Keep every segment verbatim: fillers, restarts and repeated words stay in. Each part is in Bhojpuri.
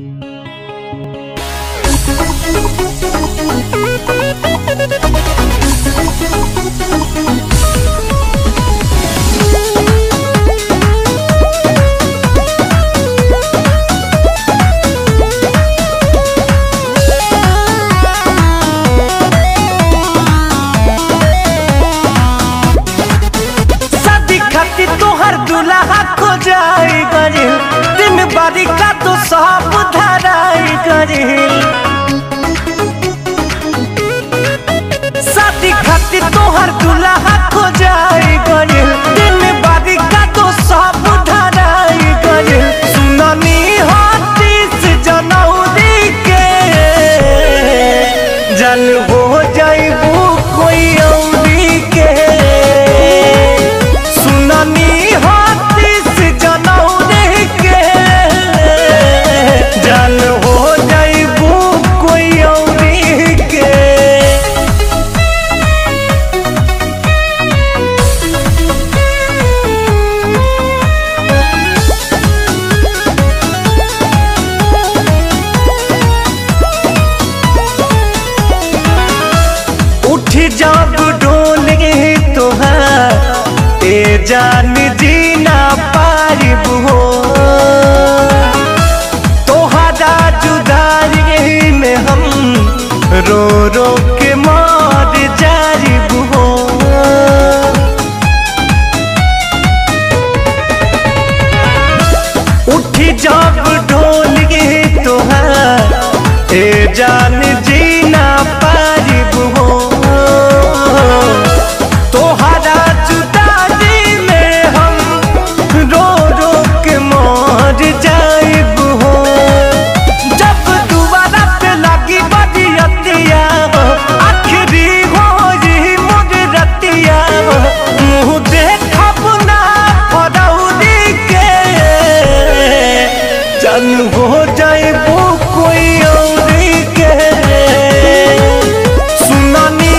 तोहर दुल्हा को जाई गरिल दिन बारी का तो सब धराई गरिल शादी खातिर तोहर दुल्हा को जाई गरिल दिन बारी का तो सब धराई गरिल सुननी हाथीस जनौरी के जन हो जाइबू कोई औरी के जब डोले तोहार ए जान जीना पारिब हो तोहरा जुदाई में हम रो रो के मर जारिब हो उठी जब डोले तोहार ए जान जीना पारिब हो तोहरा जुदाई में हम रो रो के मर जाइब हो जब दोबारा पे लगी बरियतिया आखिरी हो जी मोर रतिया मुँह देखब ना फरौरी के जन हो जाइबू कोई औरी के सुननी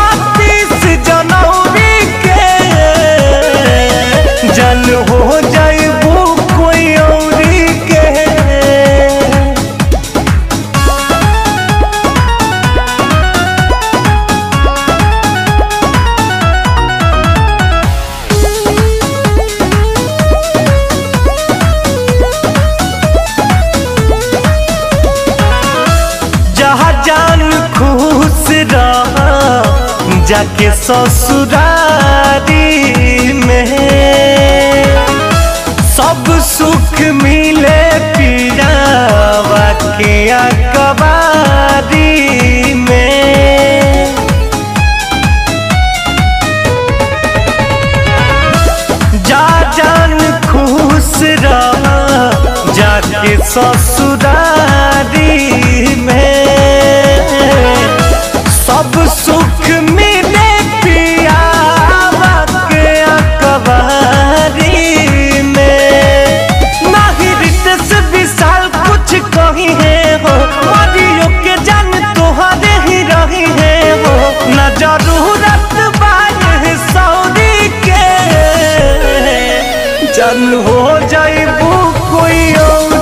जन हो जाइबू कोई औरी के जहाँ जान खुश रहा जाके ससुरारी में सब सुख मिले पीरावा के अकबारी में जा जान खुश रहा जाके ससुरारी में सब सुख मिले पियावा के अकबारी में नाही रितेश विशाल कुछ कही है हो मरियो के जान तोहरे ही रही है हो न जरूरत बात सौरी के जन हो जाइबू कोई और